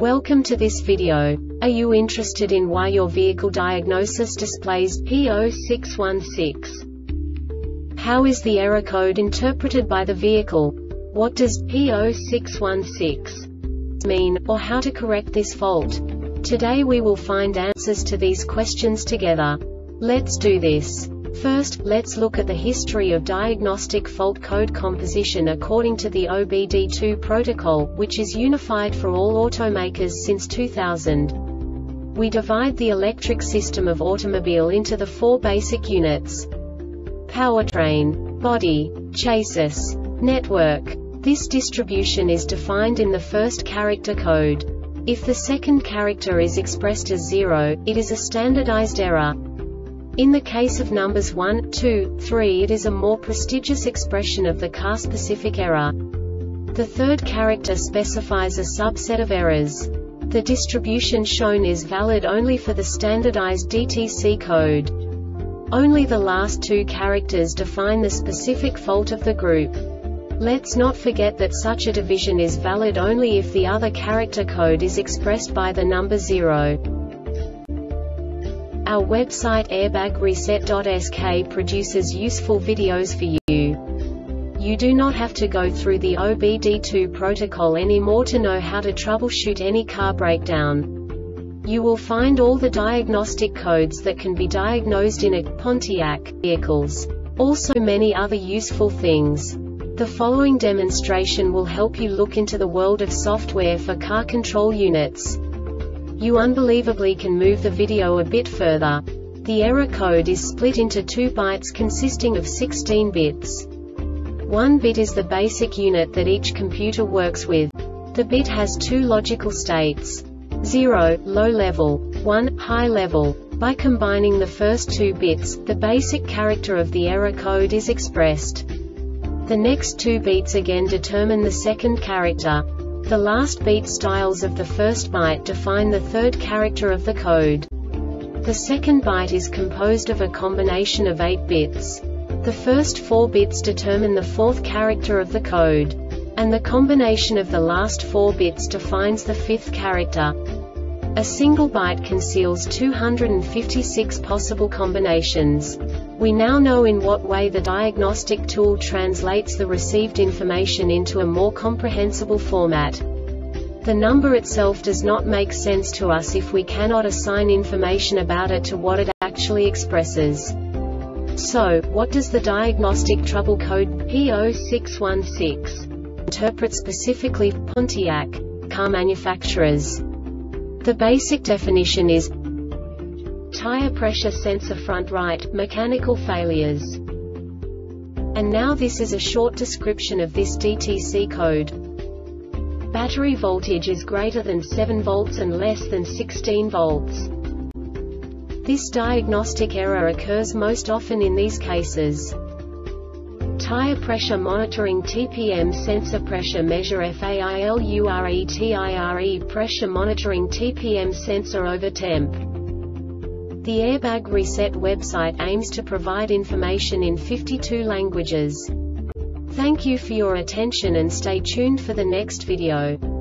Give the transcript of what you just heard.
Welcome to this video. Are you interested in why your vehicle diagnosis displays P0616? How is the error code interpreted by the vehicle? What does P0616 mean, or how to correct this fault? Today we will find answers to these questions together. Let's do this. First, let's look at the history of diagnostic fault code composition according to the OBD2 protocol, which is unified for all automakers since 2000. We divide the electric system of automobile into the four basic units: powertrain, body, chassis, network. This distribution is defined in the first character code. If the second character is expressed as 0, it is a standardized error. In the case of numbers 1, 2, 3, it is a more prestigious expression of the car-specific error. The third character specifies a subset of errors. The distribution shown is valid only for the standardized DTC code. Only the last two characters define the specific fault of the group. Let's not forget that such a division is valid only if the other character code is expressed by the number 0. Our website airbagreset.sk produces useful videos for you. You do not have to go through the OBD2 protocol anymore to know how to troubleshoot any car breakdown. You will find all the diagnostic codes that can be diagnosed in a Pontiac vehicles. Also many other useful things. The following demonstration will help you look into the world of software for car control units. You unbelievably can move the video a bit further. The error code is split into 2 bytes consisting of 16 bits. 1 bit is the basic unit that each computer works with. The bit has 2 logical states: 0, low level, 1, high level. By combining the first 2 bits, the basic character of the error code is expressed. The next 2 beats again determine the second character. The last beat styles of the first byte define the third character of the code. The second byte is composed of a combination of 8 bits. The first 4 bits determine the fourth character of the code. And the combination of the last 4 bits defines the fifth character. A single byte conceals 256 possible combinations. We now know in what way the diagnostic tool translates the received information into a more comprehensible format. The number itself does not make sense to us if we cannot assign information about it to what it actually expresses. So, what does the diagnostic trouble code P0616 interpret specifically for Pontiac car manufacturers? The basic definition is tire pressure sensor front right, mechanical failures. And now this is a short description of this DTC code. Battery voltage is greater than 7 volts and less than 16 volts. This diagnostic error occurs most often in these cases: tire pressure monitoring TPM sensor pressure measure failure pressure monitoring TPM sensor over temp. The Airbag Reset website aims to provide information in 52 languages. Thank you for your attention and stay tuned for the next video.